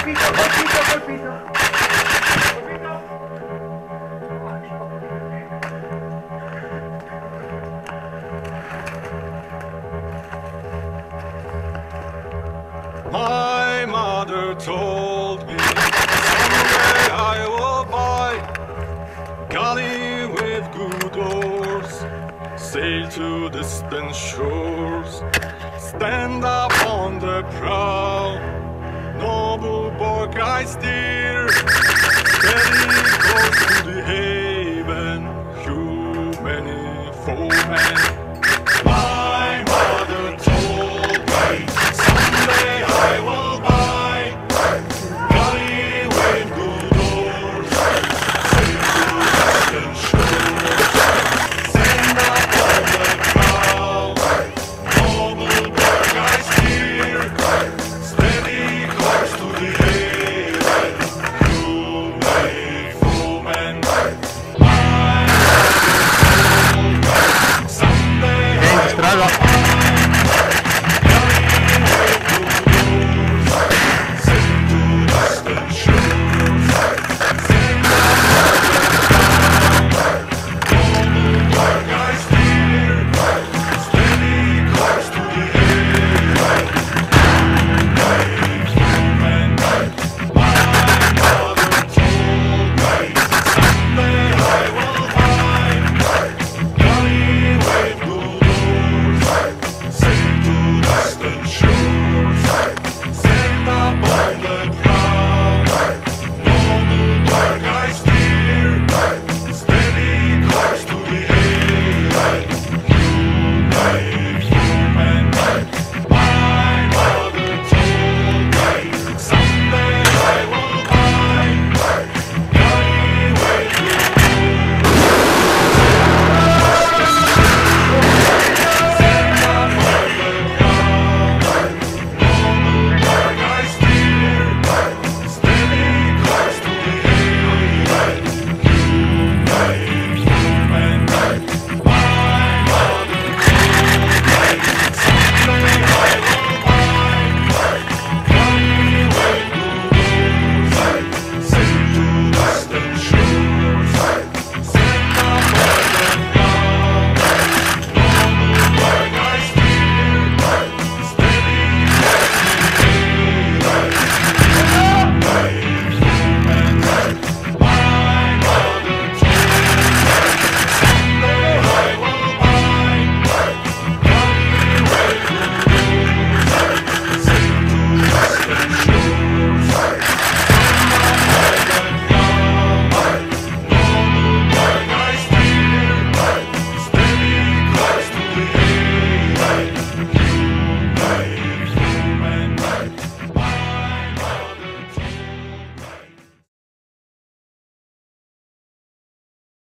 My mother told me someday I will buy galley with good oars, sail to distant shores, stand up on the prow, noble bark I steer, steady course to the haven, through many foemen. My mother told me someday I will buy galley with good oars, sail to distant shores, stand up on the prow, noble bark I steer, steady course to the haven, through many foemen. My mother told me someday I will buy